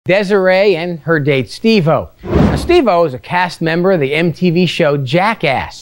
Desiree and her date Steve-O. Now, Steve-O is a cast member of the MTV show Jackass.